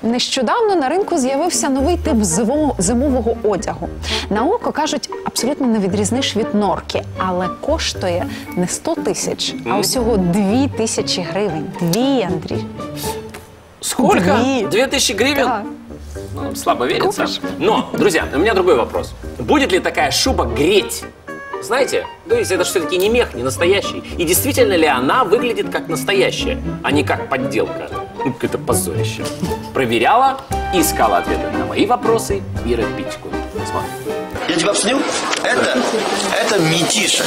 Нещодавно на ринку з'явився новий тип зимового одягу. На око, кажуть, абсолютно не відрізниш від норки, але коштує не 100 тисяч, а усього 2000 гривень. Андрій. Сколько? 2000 гривен? Да. Ну, слабо верится. Но, друзья, у меня другой вопрос. Будет ли такая шуба греть? Знаете, то есть это же все-таки не мех, не настоящий. И действительно ли она выглядит как настоящая, а не как подделка? Ну, какое-то позорище. Проверяла и искала ответы на мои вопросы Ира Питтикун. Смотри. Я тебя объяснил? Это метиша.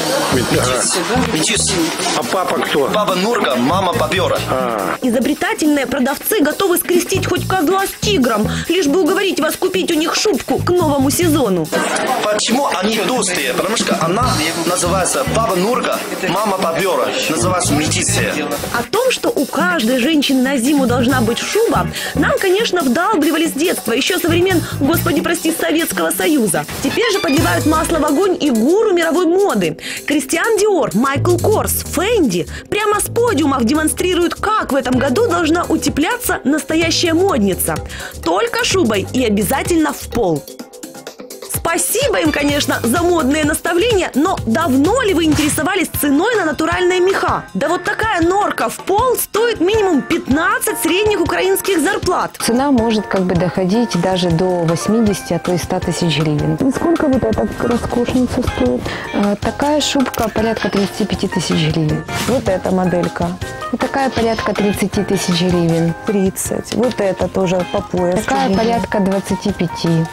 Метис. А папа кто? Папа Нурка, мама Попера. Изобретательные продавцы готовы скрестить хоть козла с тигром, лишь бы уговорить вас купить у них шубку к новому сезону. Почему они толстые? Потому что она называется Папа Нурка, мама Попера. Называется метисия. О том, что у каждой женщины на зиму должна быть шуба, нам, конечно, вдалбливали с детства, еще со времен, господи прости, Советского Союза. Теперь же подливают масло в огонь и гуру мировой моды. Кристиан Диор, Майкл Корс, Фенди прямо с подиумов демонстрируют, как в этом году должна утепляться настоящая модница. Только шубой и обязательно в пол. Спасибо им, конечно, за модные наставления, но давно ли вы интересовались ценой на натуральные меха? Да вот такая норка в пол стоит минимум 15 средних украинских зарплат. Цена может доходить даже до 80, а то и 100 тысяч гривен. И сколько вот эта роскошница стоит? Такая шубка порядка 35 тысяч гривен. Вот эта моделька. Вот такая порядка 30 тысяч гривен. 30. Вот это тоже по поясу. Такая порядка 25.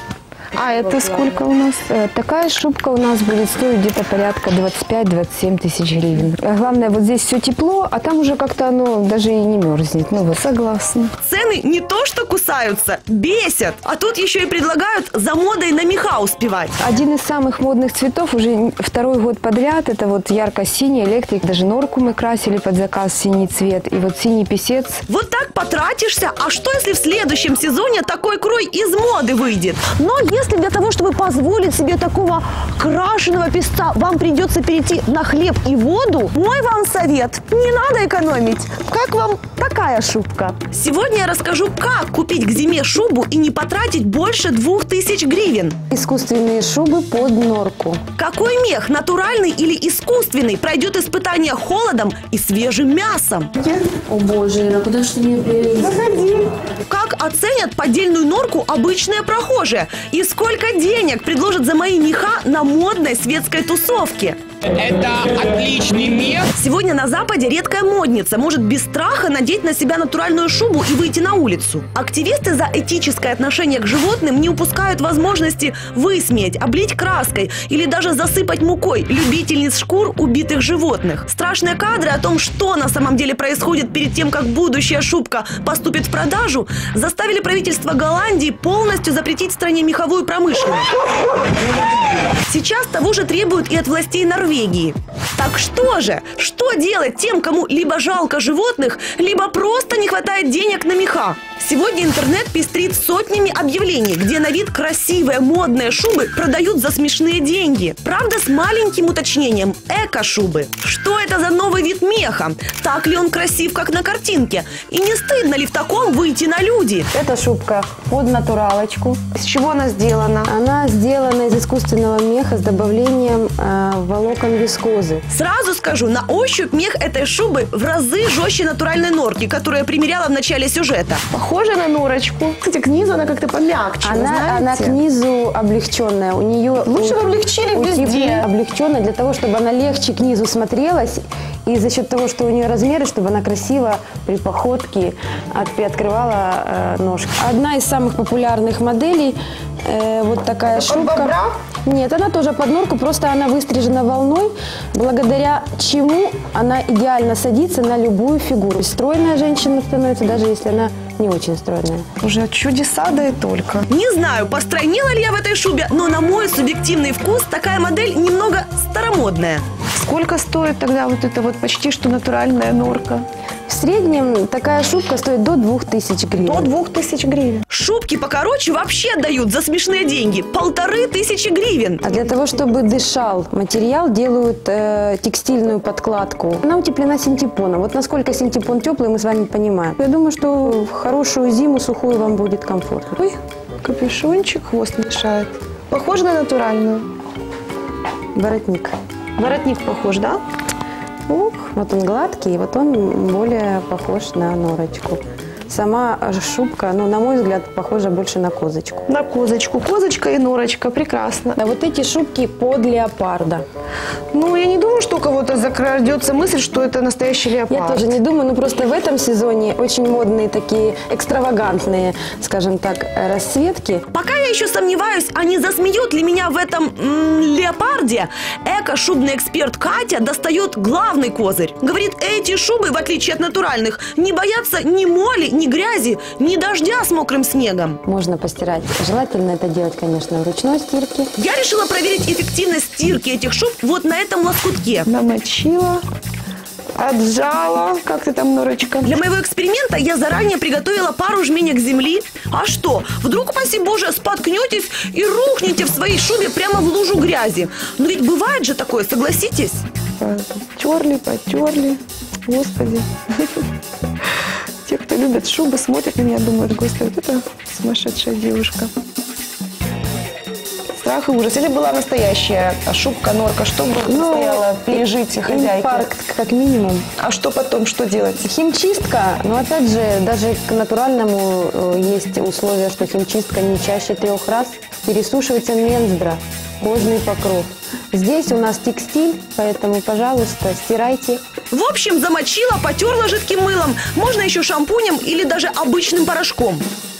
А это сколько у нас? Такая шубка у нас будет стоить где-то порядка 25-27 тысяч гривен. Главное, вот здесь все тепло, а там уже как-то оно даже и не мерзнет. Ну вот, согласна. Цены не то что кусаются, бесят. А тут еще и предлагают за модой на меха успевать. Один из самых модных цветов уже второй год подряд, это вот ярко-синий электрик. Даже норку мы красили под заказ синий цвет. И вот синий песец. Вот так потратишься, а что если в следующем сезоне такой крой из моды выйдет? Но если для того, чтобы позволить себе такого крашеного песца, вам придется перейти на хлеб и воду, мой вам совет – не надо экономить. Как вам такая шубка? Сегодня я расскажу, как купить к зиме шубу и не потратить больше 2000 гривен. Искусственные шубы под норку. Какой мех, натуральный или искусственный, пройдет испытание холодом и свежим мясом? О боже, Ира, куда ж ты меня привезла? Как оценят поддельную норку обычные прохожие? И сколько денег предложат за мои меха на модной светской тусовке? Это отличный мех. Сегодня на Западе редкая модница может без страха надеть на себя натуральную шубу и выйти на улицу. Активисты за этическое отношение к животным не упускают возможности высмеять, облить краской или даже засыпать мукой любительниц шкур убитых животных. Страшные кадры о том, что на самом деле происходит перед тем, как будущая шубка поступит в продажу, заставили правительство Голландии полностью запретить в стране меховую промышленность. Сейчас того же требуют и от властей Норвегии. Так что же? Что делать тем, кому либо жалко животных, либо просто не хватает денег на меха? Сегодня интернет пестрит сотнями объявлений, где на вид красивые модные шубы продают за смешные деньги. Правда, с маленьким уточнением – эко-шубы. Что это за новый вид меха? Так ли он красив, как на картинке? И не стыдно ли в таком выйти на люди? Эта шубка под натуралочку. Из чего она сделана? Она сделана из искусственного меха с добавлением волокон вискозы. Сразу скажу, на ощупь мех этой шубы в разы жестче натуральной норки, которую я примеряла в начале сюжета. Похожа на норочку. Кстати, к низу она как-то помягче, Она к низу облегченная. У нее лучше бы облегчили везде. Облегченная для того, чтобы она легче к низу смотрелась. И за счет того, что у нее размеры, чтобы она красиво при походке приоткрывала ножки. Одна из самых популярных моделей вот такая шубка. Нет, она тоже под норку, просто она выстрижена волной, благодаря чему она идеально садится на любую фигуру. Стройная женщина становится, даже если она не очень стройная. Уже чудеса, да и только. Не знаю, постройнела ли я в этой шубе, но на мой субъективный вкус такая модель немного старомодная. Сколько стоит тогда вот эта вот почти что натуральная норка? В среднем такая шубка стоит до 2000 гривен. До 2000 гривен. Шубки покороче вообще дают за смешные деньги. 1500 гривен. А для того, чтобы дышал материал, делают текстильную подкладку. Она утеплена синтепоном. Вот насколько синтепон теплый, мы с вами понимаем. Я думаю, что в хорошую зиму сухую вам будет комфортно. Ой, капюшончик, хвост мешает. Похоже на натуральную. Воротник. Воротник похож, да? Ух, вот он гладкий, вот он более похож на норочку. Сама шубка, ну, на мой взгляд, похожа больше на козочку. На козочку. Козочка и норочка. Прекрасно. А вот эти шубки под леопарда. Ну, я не думаю, что у кого-то закрадется мысль, что это настоящий леопард. Я тоже не думаю, но просто в этом сезоне очень модные такие экстравагантные, скажем так, расцветки. Пока я еще сомневаюсь, а не засмеют ли меня в этом леопарде, эко-шубный эксперт Катя достает главный козырь. Говорит, эти шубы, в отличие от натуральных, не боятся ни моли, ни грязи, ни дождя с мокрым снегом. Можно постирать. Желательно это делать, конечно, в ручной стирке. Я решила проверить эффективность стирки этих шуб вот на этом лоскутке. Намочила, отжала. Как ты там, норочка? Для моего эксперимента я заранее приготовила пару жменек земли. А что? Вдруг, упаси Боже, споткнетесь и рухнете в своей шубе прямо в лужу грязи. Но ведь бывает же такое, согласитесь? Потерли. Господи. Те, кто любят шубы, смотрят на меня, думают, господи, вот это сумасшедшая девушка. Страх и ужас. Если была настоящая шубка, норка, что бы стояло пережить хозяйке? Инфаркт, как минимум. А что потом, что делать? Химчистка, но опять же, даже к натуральному есть условие, что химчистка не чаще 3 раз. Пересушивается менздра, кожный покров. Здесь у нас текстиль, поэтому, пожалуйста, стирайте. В общем, замочила, потерла жидким мылом. Можно еще шампунем или даже обычным порошком.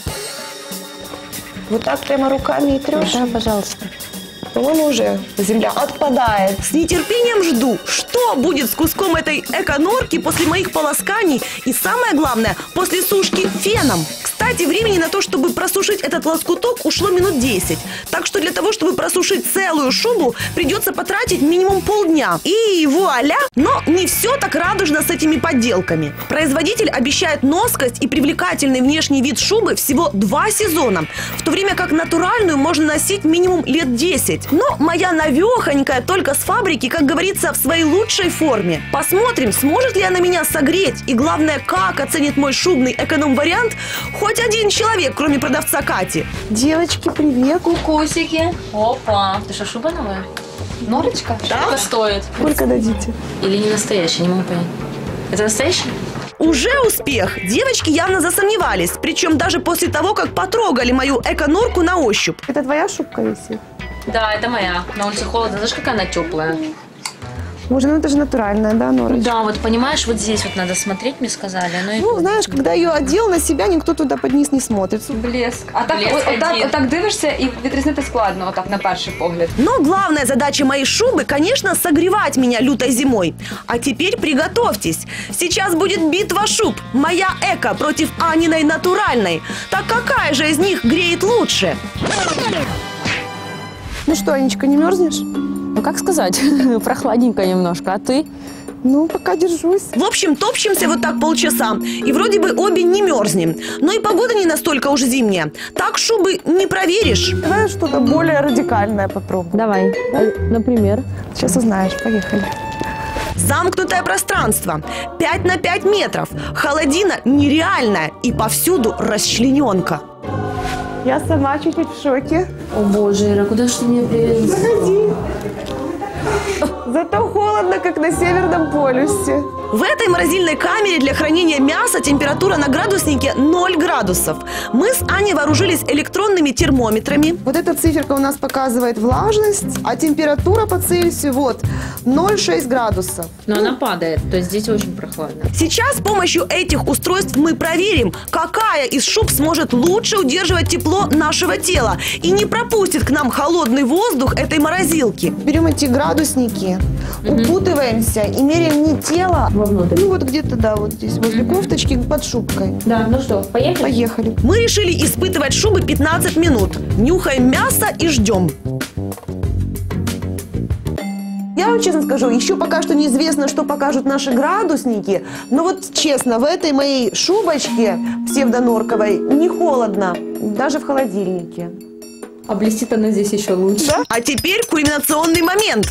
Вот так прямо руками и трешь? Да, пожалуйста. По-моему, уже земля отпадает. С нетерпением жду, что будет с куском этой эко-норки после моих полосканий и, самое главное, после сушки феном. Кстати, времени на то, чтобы просушить этот лоскуток, ушло минут 10. Так что для того, чтобы просушить целую шубу, придется потратить минимум полдня. И вуаля! Но не все так радужно с этими подделками. Производитель обещает носкость и привлекательный внешний вид шубы всего 2 сезона, в то время как натуральную можно носить минимум лет 10. Но моя навехонькая только с фабрики, как говорится, в своей лучшей форме. Посмотрим, сможет ли она меня согреть и, главное, как оценит мой шубный эконом-вариант хоть один человек, кроме продавца Кати. Девочки, привет. Кукусики. Опа. Ты что, шуба новая? Норочка? Сколько стоит? Сколько дадите? Или не настоящая, не могу понять. Это настоящая? Уже успех. Девочки явно засомневались. Причем даже после того, как потрогали мою эко-норку на ощупь. Это твоя шубка висит? Да, это моя. На улице холодно. Знаешь, какая она теплая? Боже, ну это же натуральная, да, норочка? Да, вот понимаешь, вот здесь вот надо смотреть, мне сказали. Ну, знаешь, когда ее одел на себя, никто туда под низ не смотрит. Блеск. А так, Блеск один. отак дивишся і відрізнити складно, отак на перший погляд. Но главная задача моей шубы, конечно, согревать меня лютой зимой. А теперь приготовьтесь. Сейчас будет битва шуб. Моя эко против Аниной натуральной. Так какая же из них греет лучше? Ну что, Анечка, не мерзнешь? Ну, как сказать, прохладненько немножко, а ты? Ну, пока держусь. В общем, топчемся вот так полчаса. И вроде бы обе не мерзнем. Но и погода не настолько уж зимняя. Так шубы не проверишь. Давай что-то более радикальное попробуем. Давай, например. Сейчас узнаешь, поехали. Замкнутое пространство. 5 на 5 метров. Холодина нереальная. И повсюду расчлененка. Я сама чуть-чуть в шоке. О боже, Ира, куда же ты меня привезла? Заходи. Зато холодно, как на Северном полюсе. В этой морозильной камере для хранения мяса температура на градуснике 0 градусов. Мы с Аней вооружились электронными термометрами. Вот эта циферка у нас показывает влажность, а температура по Цельсию вот 0,6 градусов. Но она падает, то есть здесь очень прохладно. Сейчас с помощью этих устройств мы проверим, какая из шуб сможет лучше удерживать тепло нашего тела и не пропустит к нам холодный воздух этой морозилки. Берем эти градусники, укутываемся и меряем не тело, Вовнутрь. ну вот где-то, да, вот здесь, возле кофточки, под шубкой. Да, ну что, поехали? Поехали. Мы решили испытывать шубы 15 минут. Нюхаем мясо и ждем. Я вам честно скажу, еще пока что неизвестно, что покажут наши градусники, но вот честно, в этой моей шубочке псевдонорковой не холодно, даже в холодильнике. А блестит она здесь еще лучше. Да? А теперь кульминационный момент.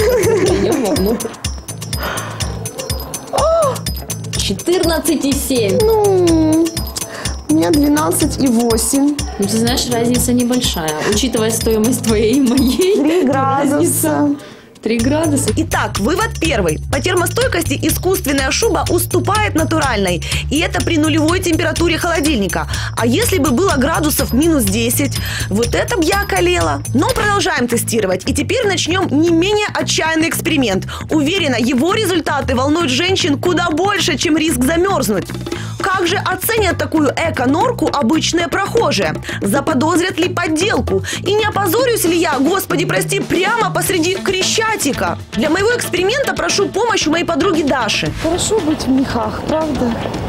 14,7. Ну, у меня 12,8. Ну, ты знаешь, разница небольшая, учитывая стоимость твоей и моей. 3 градуса. 3 градуса. Итак, вывод первый. По термостойкости искусственная шуба уступает натуральной. И это при нулевой температуре холодильника. А если бы было градусов минус 10, вот это б я околела. Но продолжаем тестировать. И теперь начнем не менее отчаянный эксперимент. Уверена, его результаты волнуют женщин куда больше, чем риск замерзнуть. Как же оценят такую эко-норку обычные прохожие? Заподозрят ли подделку? И не опозорюсь ли я, господи прости, прямо посреди Крещатика? Для моего эксперимента прошу помощь у моей подруги Даши. Хорошо быть в мехах, правда?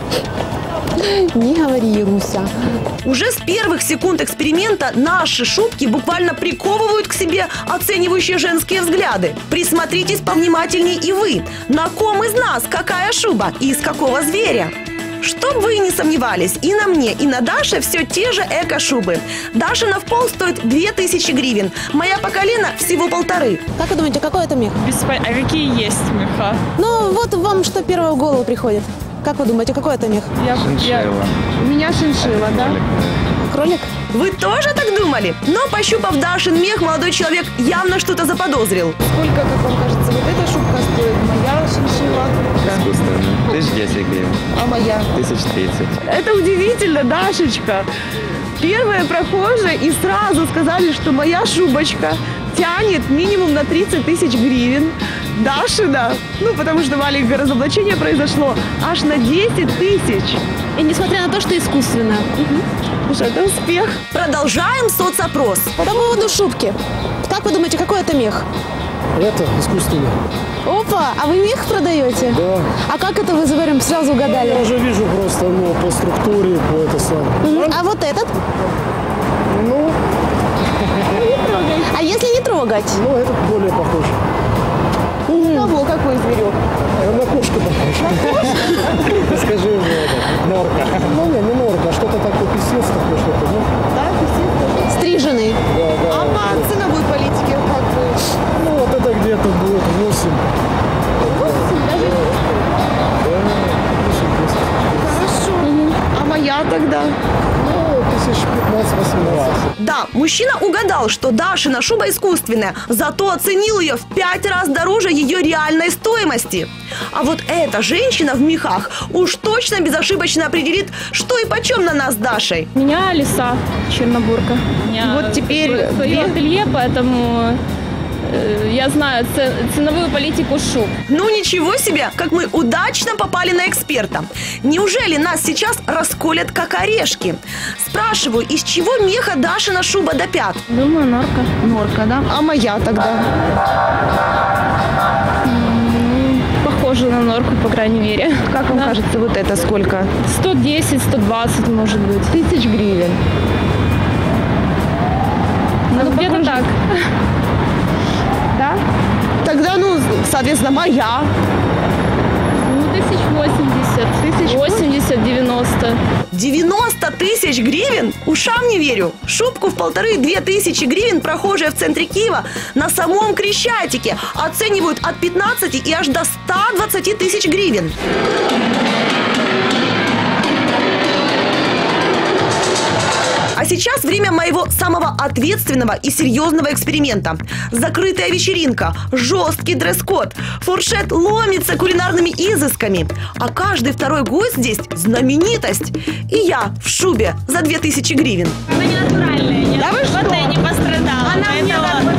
Не говори, Руся. Уже с первых секунд эксперимента наши шубки буквально приковывают к себе оценивающие женские взгляды. Присмотритесь повнимательней и вы. На ком из нас какая шуба и из какого зверя? Чтоб вы не сомневались, и на мне, и на Даше все те же эко-шубы. Дашина в пол стоит 2000 гривен, моя по колено всего 1500. Как вы думаете, какой это мех? А какие есть меха? Ну, вот вам что первое в голову приходит. Как вы думаете, какой это мех? У меня шиншилла, да? Кролик? Вы тоже так думали? Но, пощупав Дашин мех, молодой человек явно что-то заподозрил. Сколько, как вам кажется, вот эта шубка стоит? Моя шиншилла. Искусственно. 1010 гривен. А моя? 1030. Это удивительно, Дашечка. Первые прохожие и сразу сказали, что моя шубочка тянет минимум на 30 тысяч гривен. Дашина, ну потому что маленькое разоблачение произошло, аж на 10 тысяч. И несмотря на то, что искусственно. Слушай, это успех. Продолжаем соцопрос. По поводу шубки. Как вы думаете, какой это мех? Это искусственно. Опа, а вы мех продаете? Да. А как это вы прям сразу угадали? Я уже вижу просто, ну, по структуре, по это самое. А вот этот? Ну, А если не трогать? ну, этот более похож. Кого? Какой зверек? На кошку похож. Скажи уже это, норка. Ну, не норка, а что-то такое, писец такой, что-то, ну. Да, писец. Стриженный. А по ценовой политике как вы? Ну, вот это где-то будет 8. 8? Даже хорошо. А моя тогда? Ну, 1015-18. Да, мужчина угадал, что Дашина шуба искусственная, зато оценил ее в 5 раз дороже ее реальной стоимости. А вот эта женщина в мехах уж точно безошибочно определит, что и почем на нас с Дашей. Меня Лиса Чернобурка. Вот теперь свое ателье, поэтому я знаю ценовую политику шуб. Ну ничего себе, как мы удачно попали на эксперта. Неужели нас сейчас расколят как орешки? Спрашиваю, из чего меха Дашина шуба до пят? Думаю, норка. Норка, да? А моя тогда? Похоже на норку, по крайней мере. Как вам кажется, вот это сколько? 110, 120, может быть. 1000 гривен. Ну, где-то так. Да? Тогда, ну, соответственно, моя. Ну, 1080. 80, 90. 90 тысяч гривен? Ушам не верю. Шубку в 1500-2000 гривен прохожие в центре Киева на самом Крещатике оценивают от 15 и аж до 120 тысяч гривен. А сейчас время моего самого ответственного и серьезного эксперимента. Закрытая вечеринка, жесткий дресс-код, фуршет ломится кулинарными изысками. А каждый второй гость здесь знаменитость. И я в шубе за 2000 гривен. Мы не натуральные, нет. Да вы что? Не пострадала. Она мне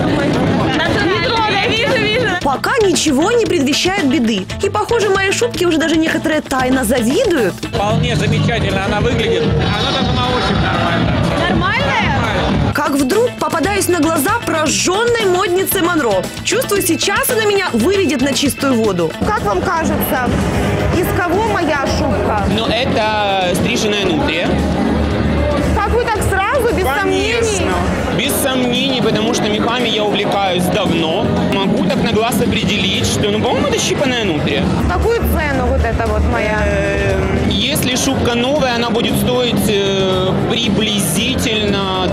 Пока ничего не предвещает беды. И, похоже, моей шубке уже даже некоторые тайно завидуют. Вполне замечательно она выглядит. Она даже на ощупь нормально. Нормальная? Как вдруг попадаюсь на глаза прожженной моднице Монро. Чувствую, сейчас она меня выведет на чистую воду. Как вам кажется, из кого моя шубка? Ну, это стриженная нутрия. Как вы так сразу, без сомнений? Без сомнений, потому что мехами я увлекаюсь давно. Могу так так на глаз определить, что, ну, по-моему, это щипанная нутрия. Какую цену вот эта вот моя? Если шубка новая, она будет стоить приблизительно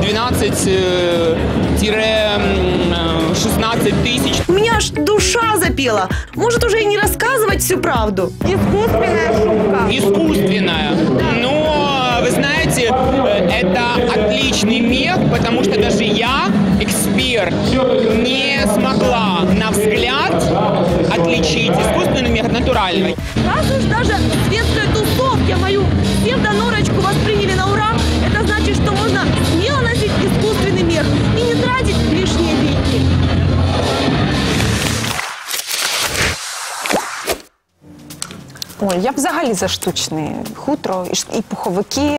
12-16 тысяч. У меня аж душа запела. Может, уже и не рассказывать всю правду? Искусственная шубка. Искусственная. Но, вы знаете, это отличный мех, потому что даже я, эксперт, не смогла на взгляд отличить искусственный мех от натурального. Раз уж даже в светской тусовке мою псевдонорочку восприняли на ура, это значит, что можно смело носить искусственный мех и не тратить лишние деньги. Ой, я б взагалі за штучне хутро і пуховики.